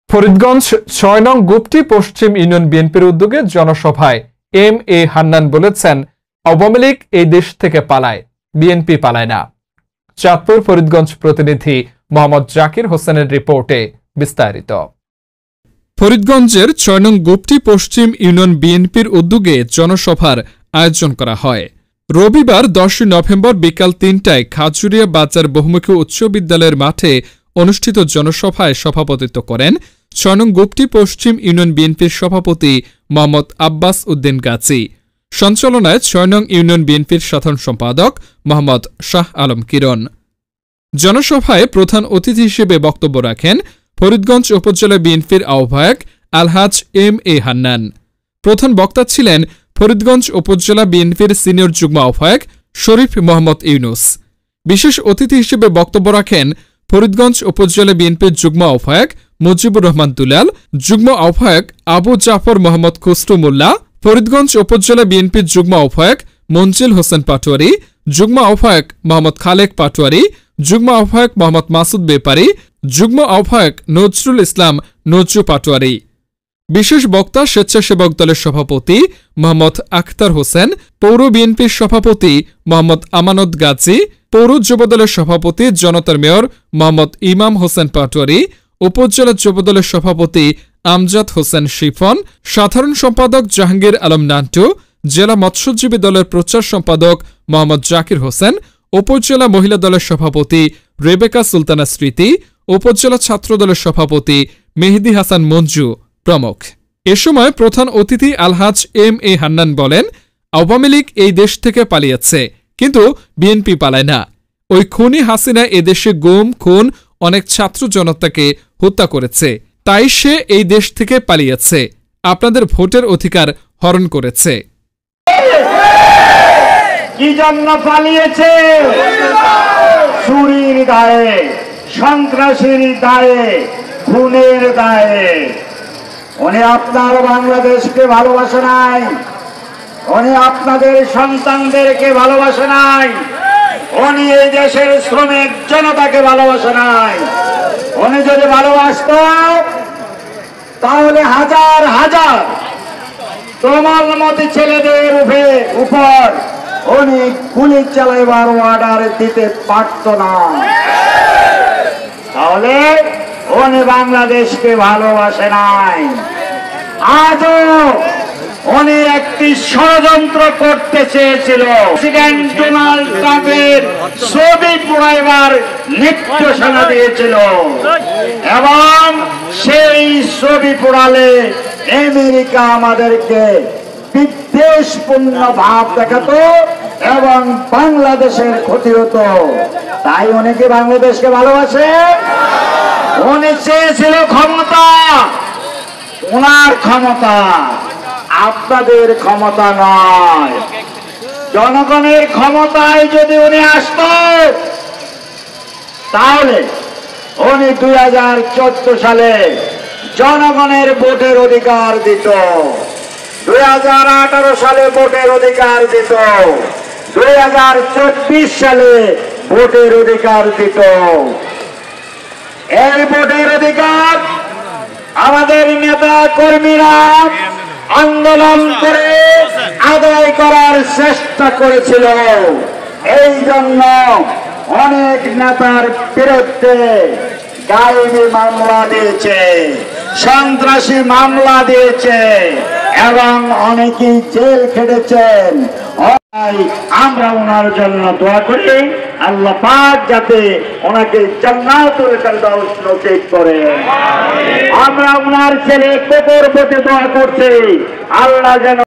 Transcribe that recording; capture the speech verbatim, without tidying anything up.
ফরিদগঞ্জ ছয় নং গুপ্তি পশ্চিম ইউনিয়ন বিএনপির উদ্যোগে জনসভায় এম এ হান্নান বলেছেন, আওয়ামী লীগ এই দেশ থেকে পালায়, বিএনপি পালায় না। চাঁদপুর ফরিদগঞ্জ প্রতিনিধি মোহাম্মদ জাকির হোসেনের রিপোর্টে বিস্তারিত। ফরিদগঞ্জের ছয় নং গুপ্তি পশ্চিম ইউনিয়ন বিএনপির উদ্যোগে জনসভার আয়োজন করা হয়। রবিবার দশই নভেম্বর বিকাল তিনটায় খাজুরিয়া বাজার বহুমুখী উচ্চ বিদ্যালয়ের মাঠে অনুষ্ঠিত জনসভায় সভাপতিত্ব করেন ছয় নং গুপ্তি পশ্চিম ইউনিয়ন বিএনপির সভাপতি মোহাম্মদ আব্বাস উদ্দিন গাজী। সঞ্চালনায় ছয় নং ইউনিয়ন বিএনপির সাধারণ সম্পাদক মোহাম্মদ শাহ আলম কিরণ। জনসভায় প্রধান অতিথি হিসেবে বক্তব্য রাখেন ফরিদগঞ্জ উপজেলা বিএনপির আহ্বায়ক আলহাজ এম এ হান্নান। প্রধান বক্তা ছিলেন ফরিদগঞ্জ উপজেলা বিএনপির সিনিয়র যুগ্ম আহ্বায়ক শরীফ মোহাম্মদ ইউনুস। বিশেষ অতিথি হিসেবে বক্তব্য রাখেন ফরিদগঞ্জ উপজেলা বিএনপির যুগ্ম আহ্বায়ক মুজিবুর রহমান দুলাল, যুগ্ম আহ্বায়ক আবু জাফর মোহাম্মদ খুসরু মোল্লা, ফরিদগঞ্জ উপজেলা বিএনপির যুগ্ম আহ্বায়ক মঞ্জিল হোসেন পাটোয়ারি, যুগ্ম আহ্বায়ক মোহাম্মদ খালেক পাটোয়ারি, যুগ্ম আহ্বায়ক মোহাম্মদ মাসুদ বেপারি, যুগ্ম আহ্বায়ক নজরুল ইসলাম নজরু পাটোয়ারি। বিশেষ বক্তা স্বেচ্ছাসেবক দলের সভাপতি মোহাম্মদ আখতার হোসেন, পৌর বিএনপির সভাপতি মোহাম্মদ আমানত গাজী, পৌর যুবদলের সভাপতি জনতার মেয়র মোহাম্মদ ইমাম হোসেন পাটোয়ারি, উপজেলা যুবদলের সভাপতি আমজাদ হোসেন শিফন, সাধারণ সম্পাদক জাহাঙ্গীর আলম নান্টু, জেলা মৎস্যজীবী দলের প্রচার সম্পাদক মোহাম্মদ জাকির হোসেন, উপজেলা মহিলা দলের সভাপতি রেবেকা সুলতানা স্মৃতি, উপজেলা ছাত্র দলের সভাপতি মেহেদি হাসান মঞ্জু প্রমুখ। এ সময় প্রধান অতিথি আলহাজ এম এ হান্নান বলেন, আওয়ামী লীগ এই দেশ থেকে পালিয়েছে, কিন্তু বিএনপি পালায় না। ওই খুনি হাসিনা এদেশে গুম খুন অনেক ছাত্র জনতাকে হত্যা করেছে, তাই সে এই দেশ থেকে পালিয়েছে, আপনাদের ভোটের অধিকার হরণ করেছে। কি জন্য পালিয়েছে? চুরির দায়ে, সন্ত্রাসীর দায়ে, খুনের দায়ে। উনি আপনার বাংলাদেশকে ভালোবাসে নাই, উনি আপনাদের সন্তানদেরকে ভালোবাসে নাই, উনি এই দেশের শ্রমিক জনতাকে ভালোবাসে নাই। উনি যদি ভালোবাসত তাহলে হাজার হাজার তোমালমতি ছেলেদের উপর উনি গুলি চালাইবার অর্ডার দিতে পারত না। তাহলে উনি বাংলাদেশকে ভালোবাসে নাই। আজও উনি একটি ষড়যন্ত্র করতে চেয়েছিল, প্রেসিডেন্ট ডোনাল্ড ট্রাম্পের ছবি পোড়াইবার নির্দেশনা দিয়েছিল, এবং সেই ছবি পোড়ালে আমেরিকা আমাদেরকে বিদ্বেষপূর্ণ ভাব দেখাতো এবং বাংলাদেশের ক্ষতি হতো। তাই উনি কি বাংলাদেশকে ভালোবাসে? উনি চেয়েছিল ক্ষমতা, ওনার ক্ষমতা, আপনাদের ক্ষমতা নয়। জনগণের ক্ষমতায় যদি উনি আসত তাহলে উনি দুই হাজার চোদ্দ সালে জনগণের ভোটের অধিকার দিত, দুই হাজার আঠারো সালে ভোটের অধিকার দিত, দুই হাজার চব্বিশ সালে ভোটের অধিকার দিত। এই ভোটের অধিকার আমাদের নেতা কর্মীরা আন্দোলন করে আদায় করার চেষ্টা করেছিল। এই জন্য অনেক নেতার বিরুদ্ধে গায়েবী মামলা দিয়েছে, সন্ত্রাসী মামলা দিয়েছে এবং অনেকেই জেল খেটেছেন। আমরা ওনার জন্য দোয়া করি, আল্লাহ পাক যাতে ওনাকে জান্নাতুল ফেরদাউস নসিব করে। আমরা ওনার ছেলে কোকর প্রতি দোয়া করছি, আল্লাহ যেন